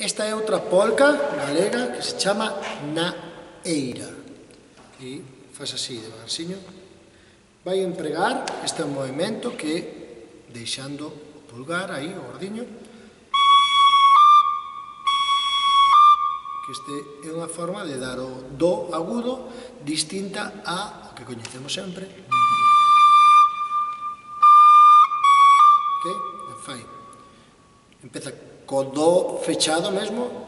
Esta é outra polca galega que se chama Na Eira. E faz así, devagarciño. Vai empregar este movimento que deixando o pulgar aí, o gordiño. Que este é unha forma de dar o do agudo distinta a o que coñecemos sempre. Ok? Fai. Empeza co do fechado mesmo.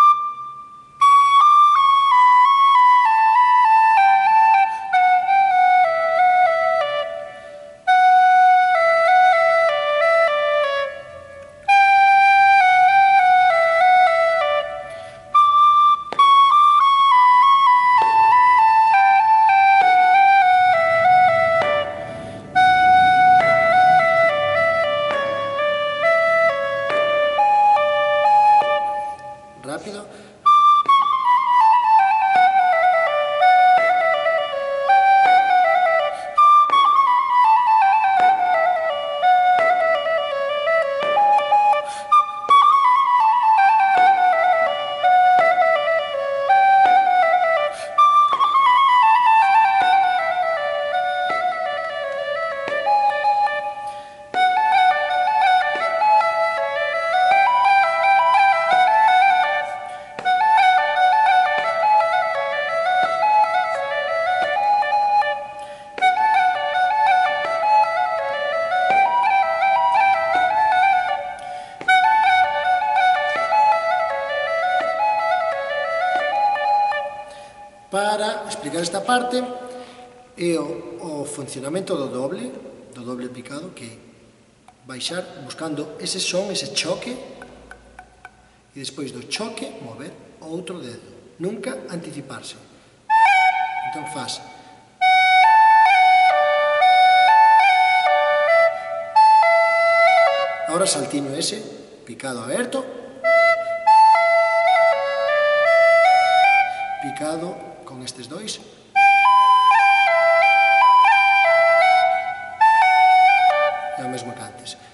Rápido. Para explicar esta parte é o funcionamento do doble picado, que é baixar buscando ese son, ese choque, e despois do choque mover o outro dedo, nunca anticiparse. Entón faz agora saltiño ese, picado aberto, picado con estes dois, é o mesmo que antes.